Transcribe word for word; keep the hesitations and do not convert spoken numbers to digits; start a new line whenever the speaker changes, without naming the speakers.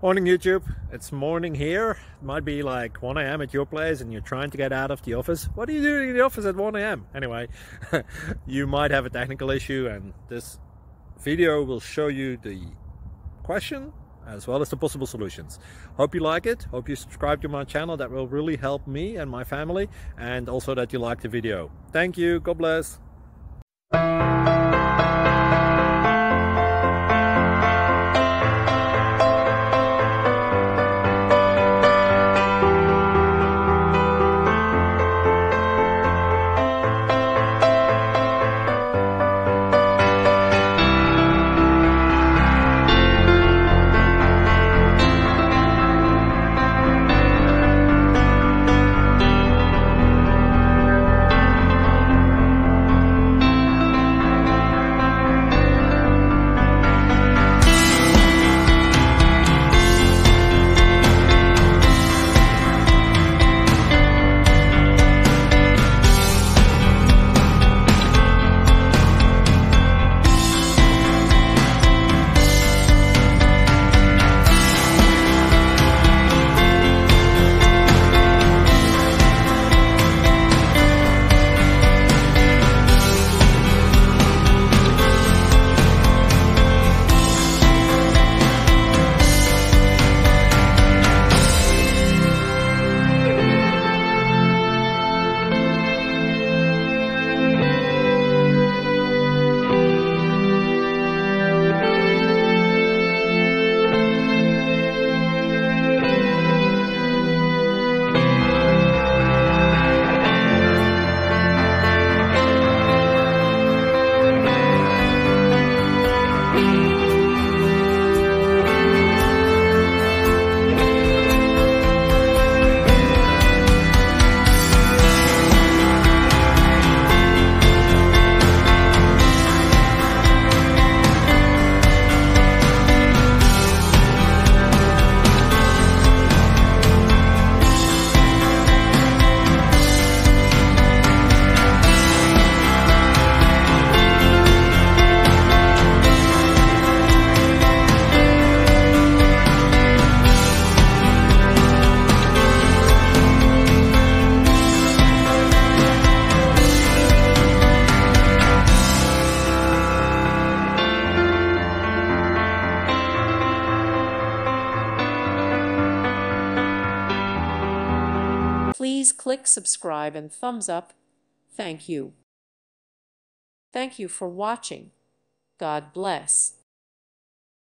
Morning YouTube, it's morning here. It might be like one A M at your place and you're trying to get out of the office. What are you doing in the office at one A M? Anyway, you might have a technical issue and this video will show you the question as well as the possible solutions. Hope you like it, hope you subscribe to my channel. That will really help me and my family, and also that you like the video. Thank you, God bless.
Please click subscribe and thumbs up. Thank you. Thank you for watching. God bless.